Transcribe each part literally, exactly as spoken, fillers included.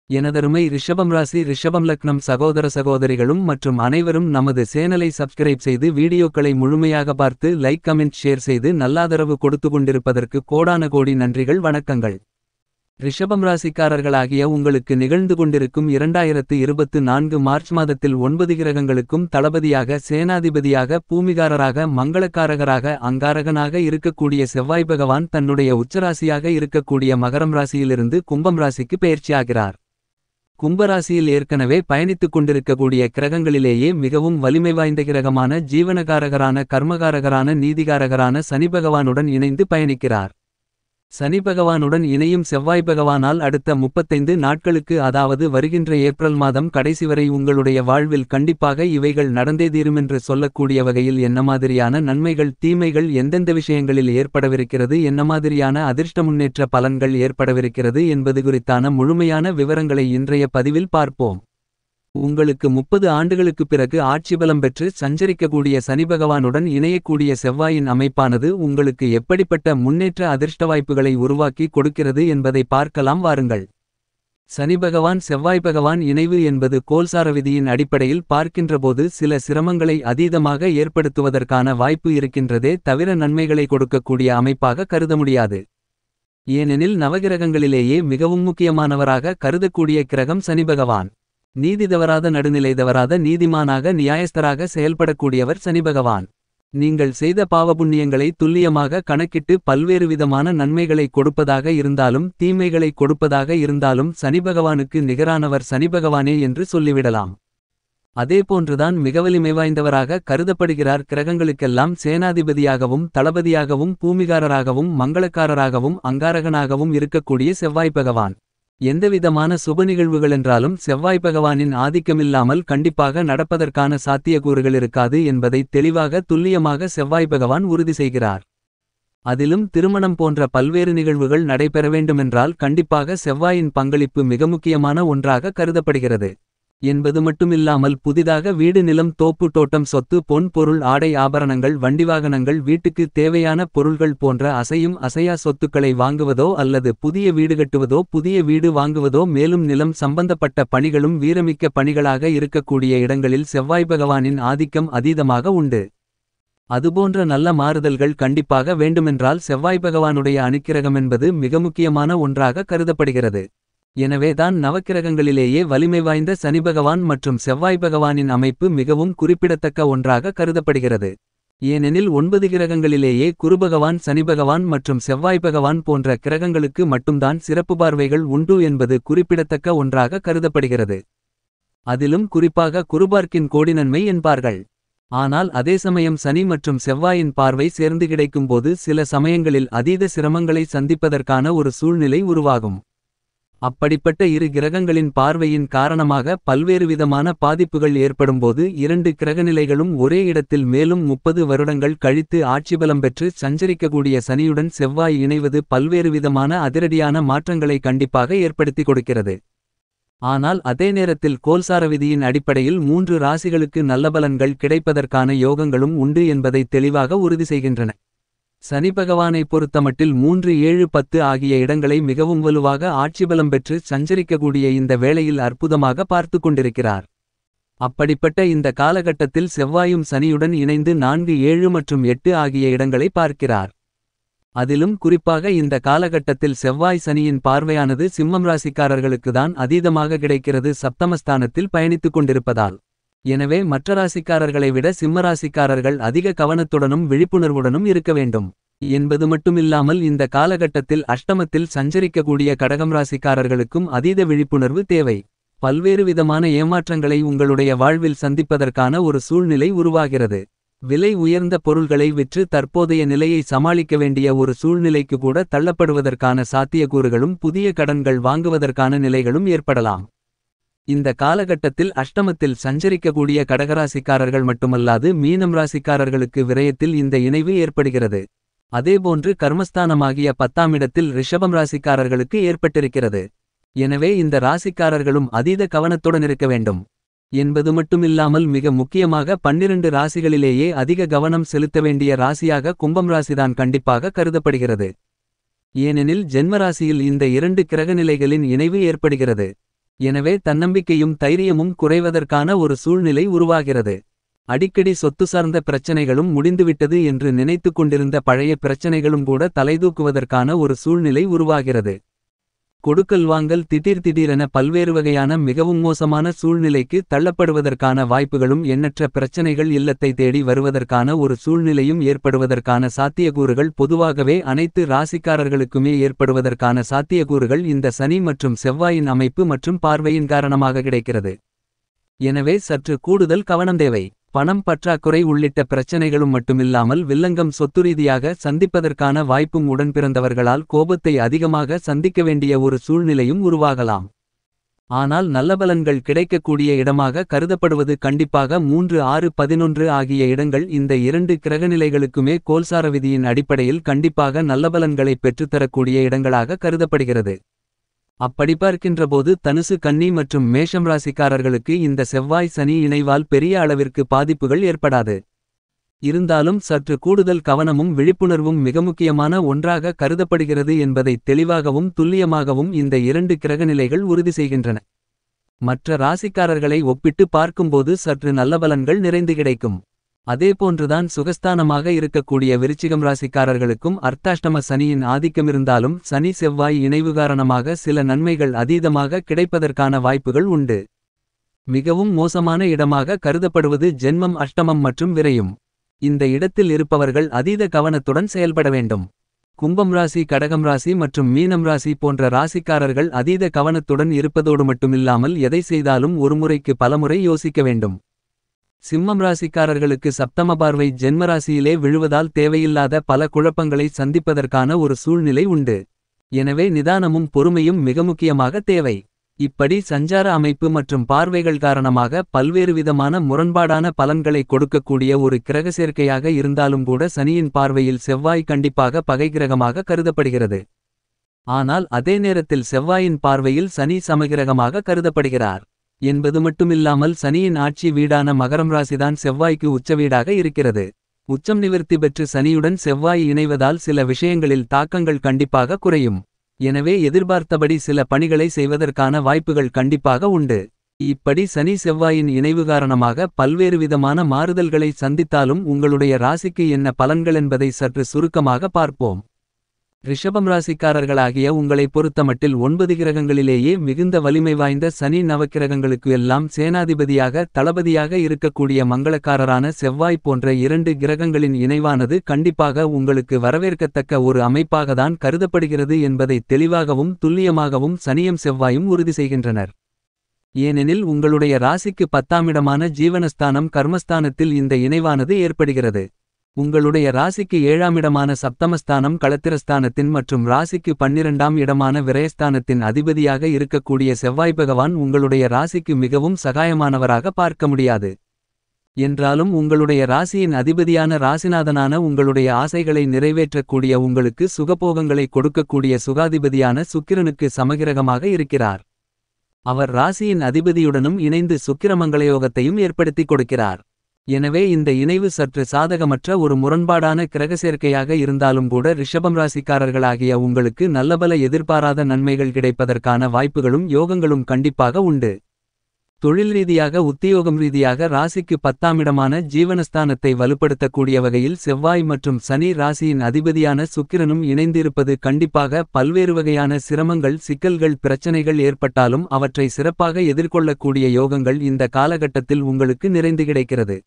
எனதருமை ரிஷபம் ராசி ரிஷபம் லக்னம் சகோதர சகோதரிகளும் மற்றும் அனைவரும் நமது சேனலை சப்ஸ்கிரைப் செய்து வீடியோக்களை முழுமையாக பார்த்து லைக் கமெண்ட் ஷேர் செய்து நல்லாதரவு கொடுத்து கொண்டிருப்பதற்கு கோடான கோடி நன்றிகள் வணக்கங்கள். ரிஷபம் ராசிக்காரர்களாகிய உங்களுக்கு நிகழ்ந்து கொண்டிருக்கும் இரண்டாயிரத்து இருபத்து நான்கு மார்ச் மாதத்தில் ஒன்பது கிரகங்களுக்கும் தளபதியாக சேனாதிபதியாக பூமிகாரராக மங்களக்காரகராக அங்காரகனாக இருக்கக்கூடிய செவ்வாய் பகவான் தன்னுடைய உச்சராசியாக இருக்கக்கூடிய மகரம் ராசியிலிருந்து கும்பம் ராசிக்கு பெயர்ச்சியாகிறார். கும்பராசியில் ஏற்கனவே பயணித்துக் கொண்டிருக்கக்கூடிய கிரகங்களிலேயே மிகவும் வலிமை வாய்ந்த கிரகமான ஜீவனகாரகரான கர்மகாரகரான நீதிகாரகரான சனிபகவானுடன் இணைந்து பயணிக்கிறார். சனிபகவானுடன் இணையும் செவ்வாய் பகவானால் அடுத்த முப்பத்தைந்து நாட்களுக்கு அதாவது வருகின்ற ஏப்ரல் மாதம் கடைசி வரை உங்களுடைய வாழ்வில் கண்டிப்பாக இவைகள் நடந்தே தீருமென்று சொல்லக்கூடிய வகையில் என்ன மாதிரியான நன்மைகள் தீமைகள் எந்தெந்த விஷயங்களில் ஏற்படவிருக்கிறது என்ன மாதிரியான அதிர்ஷ்ட முன்னேற்ற பலன்கள் ஏற்படவிருக்கிறது என்பது குறித்தான முழுமையான விவரங்களை இன்றைய பதிவில் பார்ப்போம். உங்களுக்கு முப்பது ஆண்டுகளுக்குப் பிறகு ஆட்சிபலம் பெற்று சஞ்சரிக்கக்கூடிய சனிபகவானுடன் இணையக்கூடிய செவ்வாயின் அமைப்பானது உங்களுக்கு எப்படிப்பட்ட முன்னேற்ற அதிர்ஷ்ட வாய்ப்புகளை உருவாக்கி கொடுக்கிறது என்பதை பார்க்கலாம் வாருங்கள். சனிபகவான் செவ்வாய் பகவான் இணைவு என்பது கோல்சார விதியின் அடிப்படையில் பார்க்கின்றபோது சில சிரமங்களை அதீதமாக ஏற்படுத்துவதற்கான வாய்ப்பு இருக்கின்றதே தவிர நன்மைகளை கொடுக்கக்கூடிய அமைப்பாக கருத முடியாது. ஏனெனில் நவகிரகங்களிலேயே மிகவும் முக்கியமானவராக கருதக்கூடிய கிரகம் சனிபகவான். நீதி தவறாத நடுநிலை தவறாத நீதிமானாக நியாயஸ்தராக செயல்படக்கூடியவர் சனிபகவான். நீங்கள் செய்த பாவபுண்ணியங்களை துல்லியமாக கணக்கிட்டு பல்வேறு விதமான நன்மைகளை கொடுப்பதாக இருந்தாலும் தீமைகளை கொடுப்பதாக இருந்தாலும் சனிபகவானுக்கு நிகரானவர் சனிபகவானே என்று சொல்லிவிடலாம். அதேபோன்றுதான் மிக வலிமை வாய்ந்தவராக கருதப்படுகிறார். கிரகங்களுக்கெல்லாம் சேனாதிபதியாகவும் தளபதியாகவும் பூமிகாரராகவும் மங்களக்காரராகவும் அங்காரகனாகவும் இருக்கக்கூடிய செவ்வாய் பகவான். எந்தவிதமான சுப நிகழ்வுகளென்றாலும் செவ்வாய் பகவானின் ஆதிக்கமில்லாமல் கண்டிப்பாக நடப்பதற்கான சாத்தியக்கூறுகள் இருக்காது என்பதை தெளிவாக துல்லியமாக செவ்வாய் பகவான் உறுதி செய்கிறார். அதிலும் திருமணம் போன்ற பல்வேறு நிகழ்வுகள் நடைபெற வேண்டுமென்றால் கண்டிப்பாக செவ்வாயின் பங்களிப்பு மிக முக்கியமான ஒன்றாக கருதப்படுகிறது என்பது மட்டுமில்லாமல் புதிதாக வீடு நிலம் தோப்பு தோட்டம் சொத்து பொன் பொருள் ஆடை ஆபரணங்கள் வண்டிவாகனங்கள் வீட்டுக்கு தேவையான பொருள்கள் போன்ற அசையும் அசையா சொத்துக்களை வாங்குவதோ அல்லது புதிய வீடு கட்டுவதோ புதிய வீடு வாங்குவதோ மேலும் நிலம் சம்பந்தப்பட்ட பணிகளும் வீரமிக்க பணிகளாக இருக்கக்கூடிய இடங்களில் செவ்வாய் பகவானின் ஆதிக்கம் அதீதமாக உண்டு. அதுபோன்ற நல்ல மாறுதல்கள் கண்டிப்பாக வேண்டுமென்றால் செவ்வாய் பகவானுடைய அனுக்கிரகம் என்பது மிக முக்கியமான ஒன்றாக கருதப்படுகிறது. எனவேதான் நவக்கிரகங்களிலேயே வலிமை வாய்ந்த சனிபகவான் மற்றும் செவ்வாய் பகவானின் அமைப்பு மிகவும் குறிப்பிடத்தக்க ஒன்றாக கருதப்படுகிறது. ஏனெனில் ஒன்பது கிரகங்களிலேயே குருபகவான் சனிபகவான் மற்றும் செவ்வாய் பகவான் போன்ற கிரகங்களுக்கு மட்டும்தான் சிறப்பு பார்வைகள் உண்டு என்பது குறிப்பிடத்தக்க ஒன்றாக கருதப்படுகிறது. அதிலும் குறிப்பாக குருபார்க்கின் கோடி நன்மை என்பார்கள். ஆனால் அதே சமயம் சனி மற்றும் செவ்வாயின் பார்வை சேர்ந்து கிடைக்கும்போது சில சமயங்களில் அதீத சிரமங்களை சந்திப்பதற்கான ஒரு சூழ்நிலை உருவாகும். அப்படிப்பட்ட இரு கிரகங்களின் பார்வையின் காரணமாக பல்வேறு விதமான பாதிப்புகள் ஏற்படும்போது இரண்டு கிரகநிலைகளும் ஒரே இடத்தில் மேலும் முப்பது வருடங்கள் கழித்து ஆட்சிபலம் பெற்று சஞ்சரிக்கக்கூடிய சனியுடன் செவ்வாய் இணைவது பல்வேறு விதமான அதிரடியான மாற்றங்களை கண்டிப்பாக ஏற்படுத்தி கொடுக்கிறது. ஆனால் அதே நேரத்தில் கோல்சார விதியின் அடிப்படையில் மூன்று ராசிகளுக்கு நல்ல பலன்கள் கிடைப்பதற்கான யோகங்களும் உண்டு என்பதை தெளிவாக உறுதி செய்கின்றன. சனி பகவானை பொறுத்தமட்டில் மூன்று ஏழு பத்து ஆகிய இடங்களை மிகவும் வலுவாக ஆட்சிபலம் பெற்று சஞ்சரிக்கக்கூடிய இந்த வேளையில் அற்புதமாக பார்த்து கொண்டிருக்கிறார். அப்படிப்பட்ட இந்த காலகட்டத்தில் செவ்வாயும் சனியுடன் இணைந்து நான்கு ஏழு மற்றும் எட்டு ஆகிய இடங்களை பார்க்கிறார். அதிலும் குறிப்பாக இந்த காலகட்டத்தில் செவ்வாய் சனியின் பார்வையானது சிம்மம் ராசிக்காரர்களுக்குதான் அதீதமாக கிடைக்கிறது சப்தமஸ்தானத்தில் பயணித்துக் கொண்டிருப்பதால். எனவே மற்ற ராசிக்காரர்களை விட சிம்மராசிக்காரர்கள் அதிக கவனத்துடனும் விழிப்புணர்வுடனும் இருக்க வேண்டும் என்பது மட்டுமில்லாமல் இந்த காலகட்டத்தில் அஷ்டமத்தில் சஞ்சரிக்கக்கூடிய கடகம் ராசிக்காரர்களுக்கும் அதீத விழிப்புணர்வு தேவை. பல்வேறு விதமான ஏமாற்றங்களை உங்களுடைய வாழ்வில் சந்திப்பதற்கான ஒரு சூழ்நிலை உருவாகிறது. விலை உயர்ந்த பொருள்களை விற்று தற்போதைய நிலையை சமாளிக்க வேண்டிய ஒரு சூழ்நிலைக்கு கூட தள்ளப்படுவதற்கான சாத்தியக்கூறுகளும் புதிய கடன்கள் வாங்குவதற்கான நிலைகளும் ஏற்படலாம். இந்த காலகட்டத்தில் அஷ்டமத்தில் சஞ்சரிக்கக்கூடிய கடகராசிக்காரர்கள் மட்டுமல்லாது மீனம் ராசிக்காரர்களுக்கு விரயத்தில் இந்த இணைவு ஏற்படுகிறது. அதேபோன்று கர்மஸ்தானமாகிய பத்தாம் இடத்தில் ரிஷபம் ராசிக்காரர்களுக்கு ஏற்பட்டிருக்கிறது. எனவே இந்த ராசிக்காரர்களும் அதீத கவனத்துடன் இருக்க வேண்டும் என்பது மட்டுமில்லாமல் மிக முக்கியமாக பன்னிரண்டு ராசிகளிலேயே அதிக கவனம் செலுத்த வேண்டிய ராசியாக கும்பம் ராசிதான் கண்டிப்பாக கருதப்படுகிறது. ஏனெனில் ஜென்மராசியில் இந்த இரண்டு கிரகநிலைகளின் இணைவு ஏற்படுகிறது. எனவே தன்னம்பிக்கையும் தைரியமும் குறைவதற்கான ஒரு சூழ்நிலை உருவாகிறது. அடிக்கடி சொத்து சார்ந்த பிரச்சனைகளும் முடிந்துவிட்டது என்று நினைத்து கொண்டிருந்த பழைய பிரச்சனைகளும் கூட தலைதூக்குவதற்கான ஒரு சூழ்நிலை உருவாகிறது. கொடுக்கல் வாங்கல் திடீர் திடீரென பல்வேறு வகையான மிகவும் மோசமான சூழ்நிலைக்கு தள்ளப்படுவதற்கான வாய்ப்புகளும் எண்ணற்ற பிரச்சனைகள் இல்லத்தை தேடி வருவதற்கான ஒரு சூழ்நிலையும் ஏற்படுவதற்கான சாத்தியக்கூறுகள் பொதுவாகவே அனைத்து ராசிக்காரர்களுக்குமே ஏற்படுவதற்கான சாத்தியக்கூறுகள் இந்த சனி மற்றும் செவ்வாயின் அமைப்பு மற்றும் பார்வையின் காரணமாக கிடைக்கிறது. எனவே சற்று கூடுதல் கவனம் தேவை. பணம் பற்றாக்குறை உள்ளிட்ட பிரச்சனைகளும் மட்டுமில்லாமல் வில்லங்கம் சொத்துரீதியாக சந்திப்பதற்கான வாய்ப்பும் உடன்பிறந்தவர்களால் கோபத்தை அதிகமாக சந்திக்க வேண்டிய ஒரு சூழ்நிலையும் உருவாகலாம். ஆனால் நல்லபலன்கள் கிடைக்கக்கூடிய இடமாக கருதப்படுவது கண்டிப்பாக மூன்று ஆறு பதினொன்று ஆகிய இடங்கள். இந்த இரண்டு கிரகநிலைகளுக்குமே கோல்சார விதியின் அடிப்படையில் கண்டிப்பாக நல்லபலன்களை பெற்றுத்தரக்கூடிய இடங்களாக கருதப்படுகிறது. அப்படி பார்க்கின்றபோது தனுசு கன்னி மற்றும் மேஷம் ராசிக்காரர்களுக்கு இந்த செவ்வாய் சனி இணைவால் பெரிய அளவிற்கு பாதிப்புகள் ஏற்படாது. இருந்தாலும் சற்று கூடுதல் கவனமும் விழிப்புணர்வும் மிக முக்கியமான ஒன்றாக கருதப்படுகிறது என்பதை தெளிவாகவும் துல்லியமாகவும் இந்த இரண்டு கிரகநிலைகள் உறுதி செய்கின்றன. மற்ற ராசிக்காரர்களை ஒப்பிட்டு பார்க்கும்போது சற்று நல்ல பலன்கள் நிறைந்து கிடைக்கும். அதேபோன்றுதான் சுகஸ்தானமாக இருக்கக்கூடிய விருச்சிகம் ராசிக்காரர்களுக்கும் அர்த்தாஷ்டம சனியின் ஆதிக்கமிருந்தாலும் சனி செவ்வாய் இணைவு காரணமாக சில நன்மைகள் அதீதமாக கிடைப்பதற்கான வாய்ப்புகள் உண்டு. மிகவும் மோசமான இடமாக கருதப்படுவது ஜென்மம் அஷ்டமம் மற்றும் விரையும். இந்த இடத்தில் இருப்பவர்கள் அதீத கவனத்துடன் செயல்பட வேண்டும். கும்பம் ராசி கடகம் ராசி மற்றும் மீனம் ராசி போன்ற ராசிக்காரர்கள் அதீத கவனத்துடன் இருப்பதோடு மட்டுமில்லாமல் எதை செய்தாலும் ஒருமுறைக்கு பலமுறை யோசிக்க வேண்டும். சிம்மம் ராசிக்காரர்களுக்கு சப்தம பார்வை ஜென்மராசியிலே விழுவதால் தேவையில்லாத பல குழப்பங்களை சந்திப்பதற்கான ஒரு சூழ்நிலை உண்டு. எனவே நிதானமும் பொறுமையும் மிக முக்கியமாக தேவை. இப்படி சஞ்சார அமைப்பு மற்றும் பார்வைகள் காரணமாக பல்வேறு விதமான முரண்பாடான பலன்களை கொடுக்கக்கூடிய ஒரு கிரக சேர்க்கையாக இருந்தாலும் கூட சனியின் பார்வையில் செவ்வாய் கண்டிப்பாக பகை கிரகமாக கருதப்படுகிறது. ஆனால் அதே நேரத்தில் செவ்வாயின் பார்வையில் சனி சமகிரகமாக கருதப்படுகிறார் என்பது மட்டுமில்லாமல் சனியின் ஆட்சி வீடான மகரம் ராசிதான் செவ்வாய்க்கு உச்சவீடாக இருக்கிறது. உச்சம் நிவர்த்தி பெற்று சனியுடன் செவ்வாய் இணைவதால் சில விஷயங்களில் தாக்கங்கள் கண்டிப்பாக குறையும். எனவே எதிர்பார்த்தபடி சில பணிகளை செய்வதற்கான வாய்ப்புகள் கண்டிப்பாக உண்டு. இப்படி சனி செவ்வாயின் இணைவு காரணமாக பல்வேறு விதமான மாறுதல்களை சந்தித்தாலும் உங்களுடைய ராசிக்கு என்ன பலன்கள் என்பதை சற்று சுருக்கமாக பார்ப்போம். ரிஷபம் ராசிக்காரர்களாகிய உங்களை பொறுத்தமட்டில் ஒன்பது கிரகங்களிலேயே மிகுந்த வலிமை வாய்ந்த சனி நவக்கிரகங்களுக்கு எல்லாம் சேனாதிபதியாக தளபதியாக இருக்கக்கூடிய மங்களக்காரரான செவ்வாய் போன்ற இரண்டு கிரகங்களின் இணைவானது கண்டிப்பாக உங்களுக்கு வரவேற்கத்தக்க ஒரு அமைப்பாகத்தான் கருதப்படுகிறது என்பதை தெளிவாகவும் துல்லியமாகவும் சனியும் செவ்வாயும் உறுதி செய்கின்றனர். ஏனெனில் உங்களுடைய ராசிக்கு பத்தாமிடமான ஜீவனஸ்தானம் கர்மஸ்தானத்தில் இந்த இணைவானது ஏற்படுகிறது. உங்களுடைய ராசிக்கு ஏழாமிடமான சப்தமஸ்தானம் களத்திரஸ்தானத்தின் மற்றும் ராசிக்கு பன்னிரண்டாம் இடமான விரயஸ்தானத்தின் அதிபதியாக இருக்கக்கூடிய செவ்வாய் பகவான் உங்களுடைய ராசிக்கு மிகவும் சகாயமானவராக பார்க்க முடியாது. என்றாலும் உங்களுடைய ராசியின் அதிபதியான ராசிநாதனான உங்களுடைய ஆசைகளை நிறைவேற்றக்கூடிய உங்களுக்கு சுகபோகங்களை கொடுக்கக்கூடிய சுகாதிபதியான சுக்கிரனுக்கு சமகிரகமாக இருக்கிறார். அவர் ராசியின் அதிபதியுடனும் இணைந்து சுக்கிரமங்களயோகத்தையும் ஏற்படுத்தி கொடுக்கிறார். எனவே இந்த இணைவு சற்று சாதகமற்ற ஒரு முரண்பாடான கிரகசேர்க்கையாக இருந்தாலும் கூட ரிஷபம் ராசிக்காரர்களாகிய உங்களுக்கு நல்லபல எதிர்பாராத நன்மைகள் கிடைப்பதற்கான வாய்ப்புகளும் யோகங்களும் கண்டிப்பாக உண்டு. தொழில் ரீதியாக உத்தியோகம் ரீதியாக ராசிக்கு பத்தாமிடமான ஜீவனஸ்தானத்தை வலுப்படுத்தக்கூடிய வகையில் செவ்வாய் மற்றும் சனி ராசியின் அதிபதியான சுக்கிரனும் இணைந்திருப்பது கண்டிப்பாக பல்வேறு வகையான சிரமங்கள் சிக்கல்கள் பிரச்சனைகள் ஏற்பட்டாலும் அவற்றை சிறப்பாக எதிர்கொள்ளக்கூடிய யோகங்கள் இந்த காலகட்டத்தில் உங்களுக்கு நிறைந்து கிடைக்கிறது.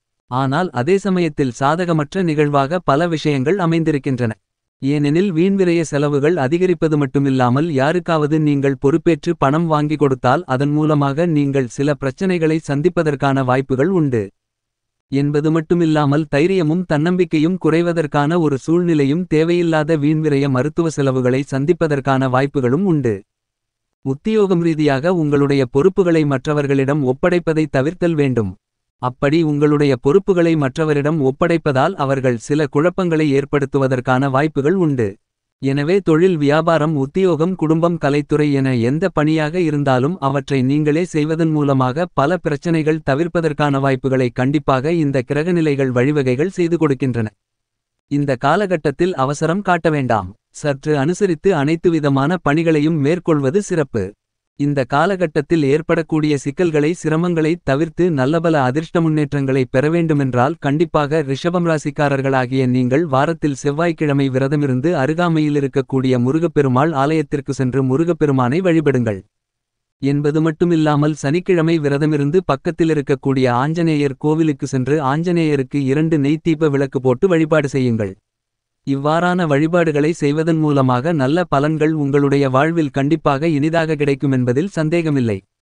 ஆனால் அதே சமயத்தில் சாதகமற்ற நிகழ்வாக பல விஷயங்கள் அமைந்திருக்கின்றன. ஏனெனில் வீண்விரய செலவுகள் அதிகரிப்பது மட்டுமில்லாமல் யாருக்காவது நீங்கள் பொறுப்பேற்று பணம் வாங்கி கொடுத்தால் அதன் மூலமாக நீங்கள் சில பிரச்சனைகளை சந்திப்பதற்கான வாய்ப்புகள் உண்டு என்பது மட்டுமில்லாமல் தைரியமும் தன்னம்பிக்கையும் குறைவதற்கான ஒரு சூழ்நிலையும் தேவையில்லாத வீண்விரய மருத்துவ செலவுகளை சந்திப்பதற்கான வாய்ப்புகளும் உண்டு. உத்தியோகம் ரீதியாக உங்களுடைய பொறுப்புகளை மற்றவர்களிடம் ஒப்படைப்பதை தவிர்த்தல் வேண்டும். அப்படி உங்களுடைய பொறுப்புகளை மற்றவரிடம் ஒப்படைப்பதால் அவர்கள் சில குழப்பங்களை ஏற்படுத்துவதற்கான வாய்ப்புகள் உண்டு. எனவே தொழில் வியாபாரம் உத்தியோகம் குடும்பம் கலைத்துறை என எந்த பணியாக இருந்தாலும் அவற்றை நீங்களே செய்வதன் மூலமாக பல பிரச்சனைகள் தவிர்ப்பதற்கான வாய்ப்புகளை கண்டிப்பாக இந்த கிரகநிலைகள் வழிவகைகள் செய்து கொடுக்கின்றன. இந்த காலகட்டத்தில் அவசரம் காட்ட வேண்டாம். சற்று அனுசரித்து அனைத்து விதமான பணிகளையும் மேற்கொள்வது சிறப்பு. இந்த காலகட்டத்தில் ஏற்படக்கூடிய சிக்கல்களை சிரமங்களை தவிர்த்து நல்லபல அதிர்ஷ்ட முன்னேற்றங்களை பெற வேண்டுமென்றால் கண்டிப்பாக ரிஷபம் ராசிக்காரர்களாகிய நீங்கள் வாரத்தில் செவ்வாய்க்கிழமை விரதமிருந்து அருகாமையில் இருக்கக்கூடிய முருகப்பெருமாள் ஆலயத்திற்கு சென்று முருகப்பெருமானை வழிபடுங்கள் என்பது மட்டுமில்லாமல் சனிக்கிழமை விரதமிருந்து பக்கத்தில் இருக்கக்கூடிய ஆஞ்சநேயர் கோவிலுக்கு சென்று ஆஞ்சநேயருக்கு இரண்டு நெய் தீப விளக்கு போட்டு வழிபாடு செய்யுங்கள். இவ்வாறான வழிபாடுகளை செய்வதன் மூலமாக நல்ல பலன்கள் உங்களுடைய வாழ்வில் கண்டிப்பாக இனிதாக கிடைக்கும் என்பதில் சந்தேகமில்லை.